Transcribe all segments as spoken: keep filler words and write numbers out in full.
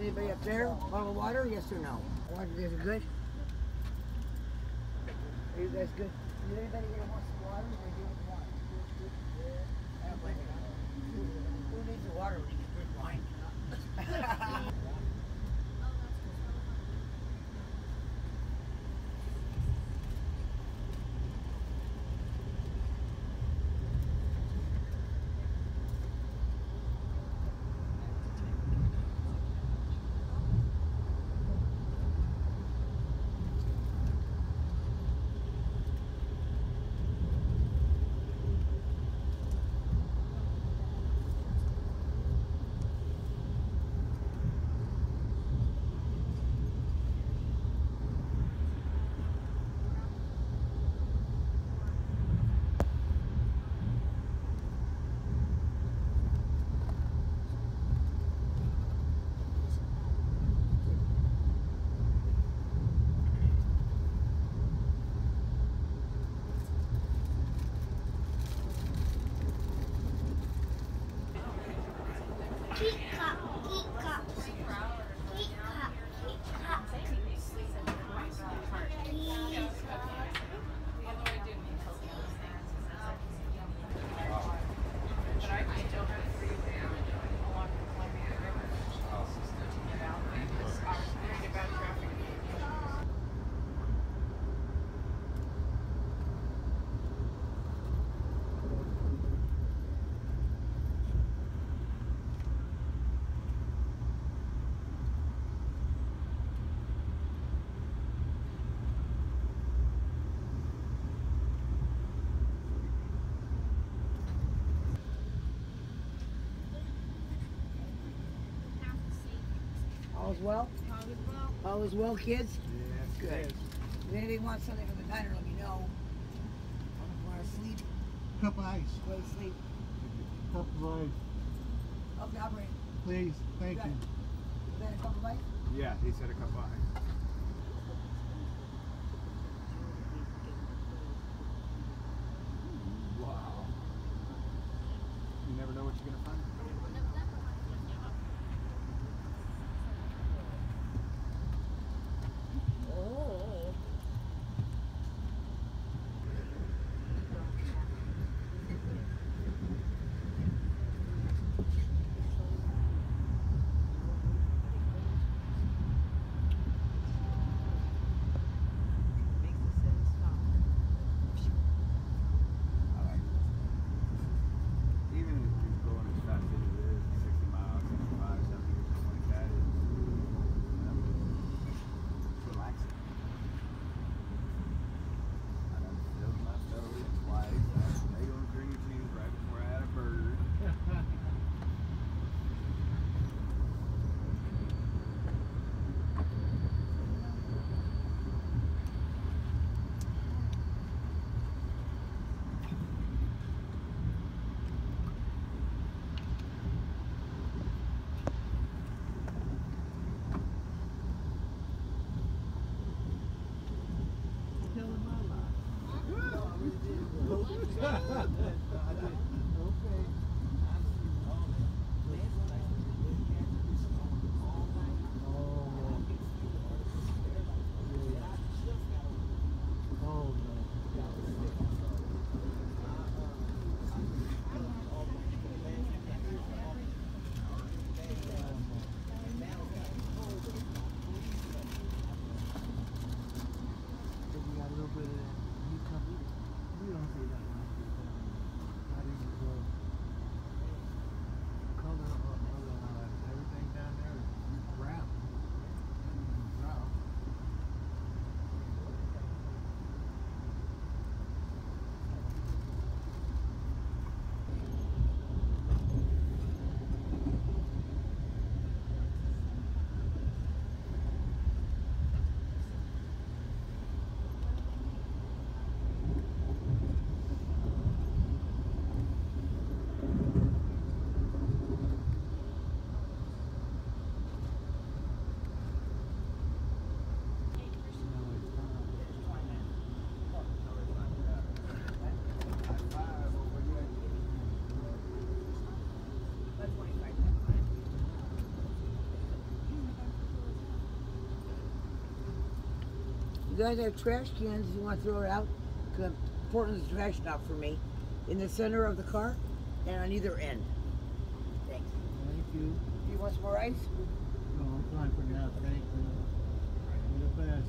Anybody up there? Bottle of water? Yes or no? Water, you guys are good? Are you guys good? Is anybody here wants some water? Or do you want wine? I don't blame you. Who needs the water when you can drink wine? All is well? All is well. All is well, kids? Yes, good. If anybody wants something from the diner, let me know. I want to sleep. Cup of ice. Go to sleep. Cup of ice. Okay, operate. Please, thank you. Is that a cup of ice? Yeah, he said a cup of ice. Wow. You never know what you're going to find. Oh. Even if you're going as fast as You guys have trash cans if you want to throw it out. Cause Portland's a trash stop for me. In the center of the car and on either end. Thanks. Thank you. Do you want some more ice? No, I'm fine for now. Thank you. You're the best.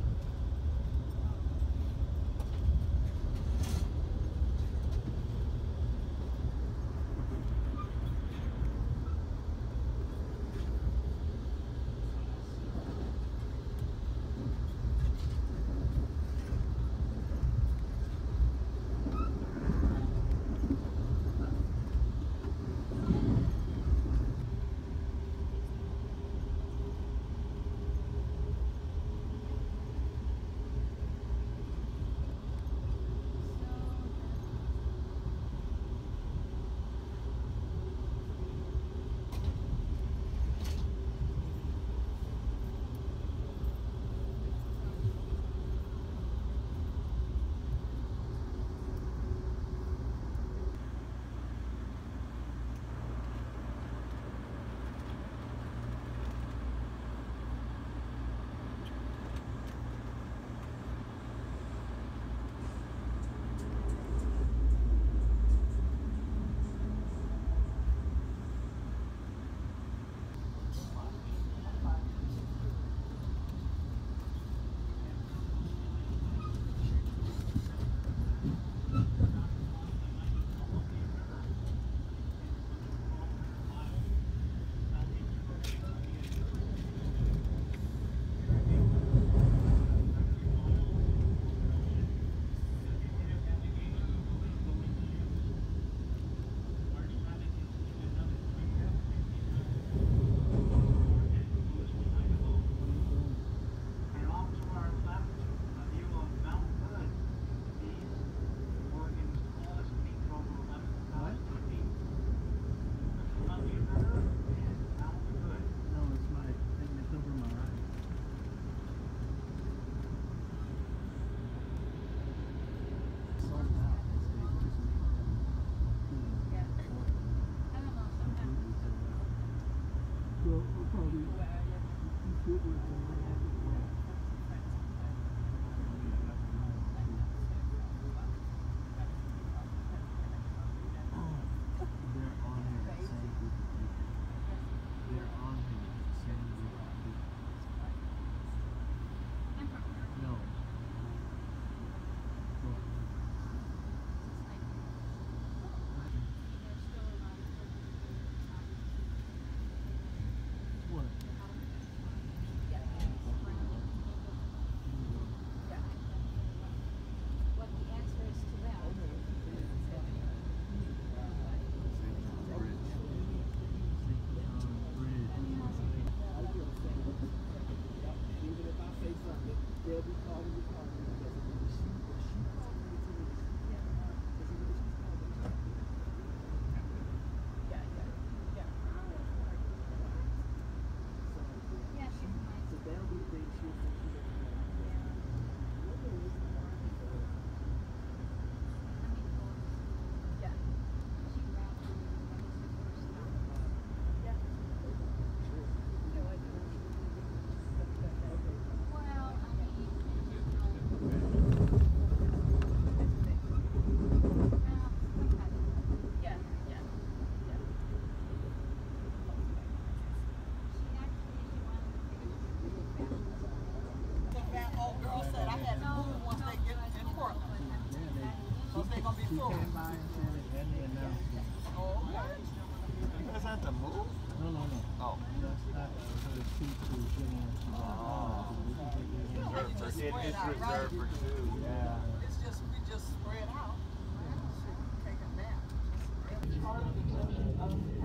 She came by and said it, and they announced it. Oh, okay. That's not the move? No, no, no. Oh. That's not her seafood dinner. Oh. Reserved for- It- It's reserved for two, yeah. It's just, we just spread out. Take a nap.